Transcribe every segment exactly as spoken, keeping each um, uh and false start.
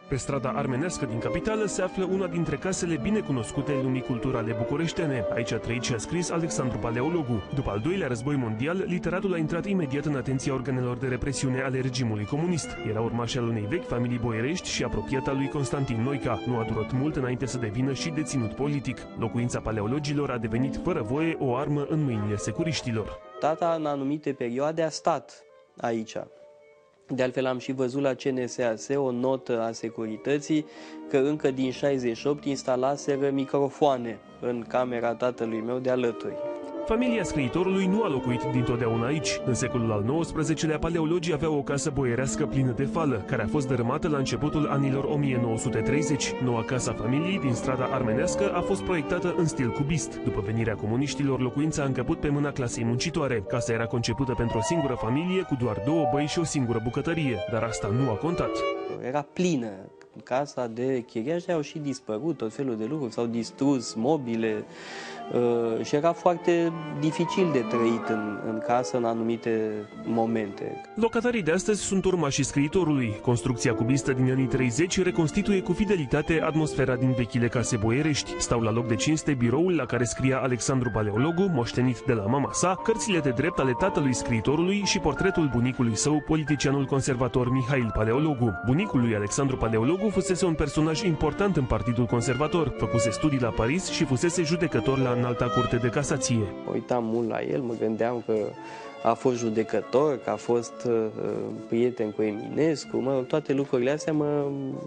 Pe strada armenească din capitală se află una dintre casele binecunoscute lumii culturale bucureștene. Aici a trăit și a scris Alexandru Paleologu. După al doilea război mondial, literatul a intrat imediat în atenția organelor de represiune ale regimului comunist. Era urmaș al unei vechi familii boierești și apropiat al lui Constantin Noica. Nu a durat mult înainte să devină și deținut politic. Locuința paleologilor a devenit fără voie o armă în mâinile securiștilor. Tata în anumite perioade a stat aici. De altfel am și văzut la C N S A S o notă a securității că încă din șaizeci și opt instalaseră microfoane în camera tatălui meu de alături. Familia scriitorului nu a locuit dintotdeauna aici. În secolul al nouăsprezecelea, paleologii aveau o casă boierească plină de fală, care a fost dărâmată la începutul anilor o mie nouă sute treizeci. Noua casă a familiei din strada armenească a fost proiectată în stil cubist. După venirea comuniștilor, locuința a încăput pe mâna clasei muncitoare. Casa era concepută pentru o singură familie, cu doar două băi și o singură bucătărie, dar asta nu a contat. Era plină. Casa de chiriași au și dispărut, tot felul de lucruri, s-au distrus mobile uh, și era foarte dificil de trăit în, în casă în anumite momente. Locatarii de astăzi sunt urmașii scriitorului. Construcția cubistă din anii treizeci reconstituie cu fidelitate atmosfera din vechile case boierești. Stau la loc de cinste biroul la care scria Alexandru Paleologu, moștenit de la mama sa, cărțile de drept ale tatălui scriitorului și portretul bunicului său, politicianul conservator Mihail Paleologu. Bunicul lui Alexandru Paleologu fusese un personaj important în Partidul Conservator, făcuse studii la Paris și fusese judecător la Înalta Curte de Casație. Mă uitam mult la el, mă gândeam că a fost judecător, că a fost uh, prieten cu Eminescu, mă rog, toate lucrurile astea mă,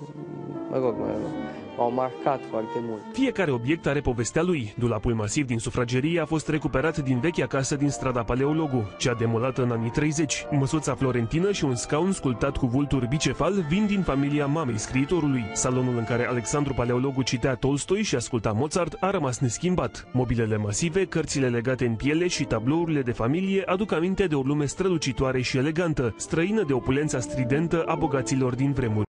mă rog, mă, m-au marcat foarte mult. Fiecare obiect are povestea lui. Dulapul masiv din sufragerie a fost recuperat din vechea casă din strada Paleologu, cea demolată în anii treizeci. Măsuța florentină și un scaun sculptat cu vulturi bicefal vin din familia mamei scriitorului. Salonul în care Alexandru Paleologu citea Tolstoi și asculta Mozart a rămas neschimbat. Mobilele masive, cărțile legate în piele și tablourile de familie aduc aminte de o lume strălucitoare și elegantă, străină de opulența stridentă a bogaților din vremuri.